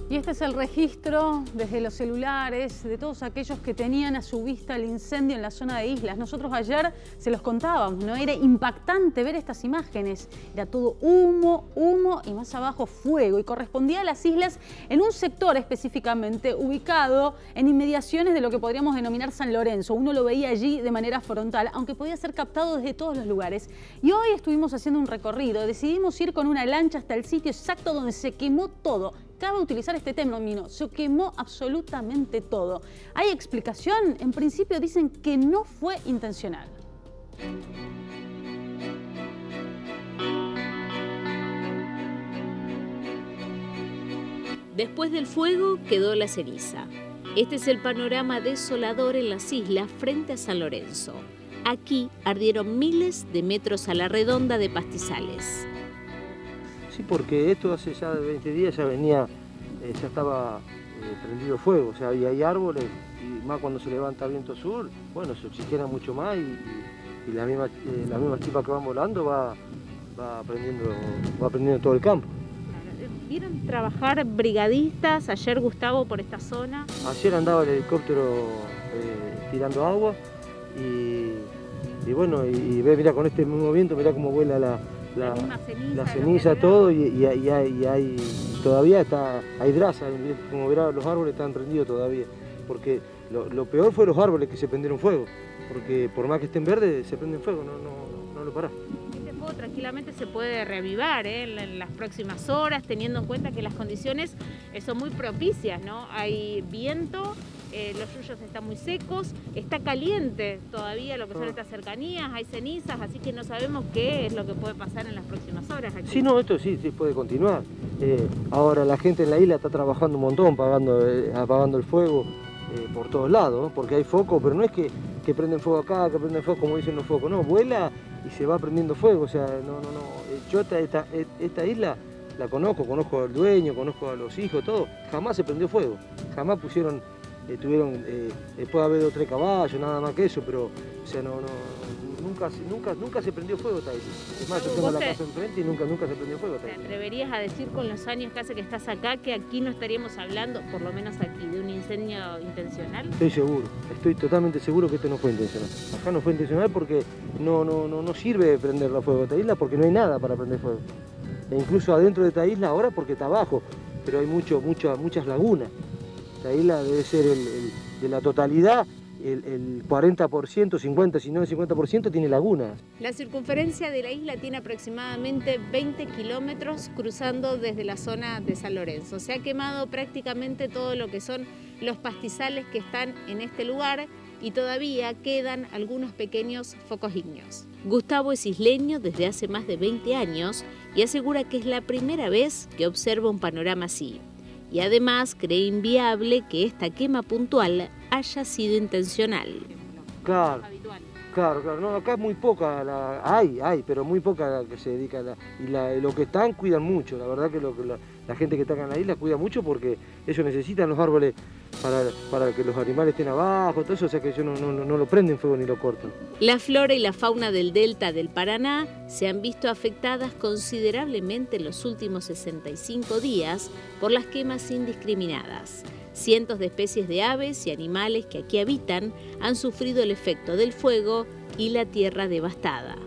Y este es el registro desde los celulares de todos aquellos que tenían a su vista el incendio en la zona de Islas. Nosotros ayer se los contábamos, ¿no? Era impactante ver estas imágenes. Era todo humo, humo y más abajo fuego. Y correspondía a las islas en un sector específicamente ubicado en inmediaciones de lo que podríamos denominar San Lorenzo. Uno lo veía allí de manera frontal, aunque podía ser captado desde todos los lugares. Y hoy estuvimos haciendo un recorrido. Decidimos ir con una lancha hasta el sitio exacto donde se quemó todo. Cabe utilizar este término, se quemó absolutamente todo. ¿Hay explicación? En principio dicen que no fue intencional. Después del fuego quedó la ceniza. Este es el panorama desolador en las islas frente a San Lorenzo. Aquí ardieron miles de metros a la redonda de pastizales. Sí, porque esto hace ya 20 días ya venía, ya estaba prendido fuego, o sea, y hay árboles, y más cuando se levanta viento sur, bueno, se oxigena mucho más y la misma chispa que van volando va prendiendo todo el campo. ¿Vieron trabajar brigadistas ayer, Gustavo, por esta zona? Ayer andaba el helicóptero tirando agua y bueno, y ve, mira, con este mismo viento, mira cómo vuela la ceniza, todo, y hay, todavía hay brasa, como verá, los árboles están prendidos todavía, porque lo peor fue los árboles que se prendieron fuego, porque por más que estén verdes, se prenden fuego, no lo parás. Este fuego tranquilamente se puede reavivar en las próximas horas, teniendo en cuenta que las condiciones son muy propicias, ¿no? Hay viento, los yuyos están muy secos, está caliente todavía lo que son estas cercanías, hay cenizas, así que no sabemos qué es lo que puede pasar en las próximas horas aquí. Sí, no, esto sí puede continuar. Ahora la gente en la isla está trabajando un montón, apagando el fuego por todos lados, ¿no? Porque hay foco, pero no es que prenden fuego acá, que prenden fuego como dicen los focos, no, vuela y se va prendiendo fuego, o sea, no. Yo esta isla la conozco al dueño, conozco a los hijos, todo, jamás se prendió fuego, jamás pusieron... puede haber 2 o 3 caballos, nada más que eso, pero o sea, nunca se prendió fuego esta isla. Es más, yo tengo la casa enfrente y nunca se prendió fuego esta isla. ¿Te atreverías a decir con los años que hace que estás acá que aquí no estaríamos hablando, por lo menos aquí, de un incendio intencional? Estoy seguro, estoy totalmente seguro que esto no fue intencional. Acá no fue intencional porque no sirve prender fuego a esta isla porque no hay nada para prender fuego. E incluso adentro de esta isla ahora porque está abajo, pero hay muchas lagunas. La isla debe ser de la totalidad, el 40%, 50%, si no el 50% tiene lagunas. La circunferencia de la isla tiene aproximadamente 20 kilómetros cruzando desde la zona de San Lorenzo. Se ha quemado prácticamente todo lo que son los pastizales que están en este lugar y todavía quedan algunos pequeños focos ígneos. Gustavo es isleño desde hace más de 20 años y asegura que es la primera vez que observa un panorama así. Y además cree inviable que esta quema puntual haya sido intencional. Claro, no, acá es muy poca, hay, pero muy poca que se dedica y lo que están cuidan mucho, la verdad que la gente que está acá en la isla cuida mucho porque ellos necesitan los árboles para que los animales estén abajo, todo eso, o sea que ellos no lo prenden fuego ni lo cortan. La flora y la fauna del delta del Paraná se han visto afectadas considerablemente en los últimos 65 días por las quemas indiscriminadas. Cientos de especies de aves y animales que aquí habitan han sufrido el efecto del fuego y la tierra devastada.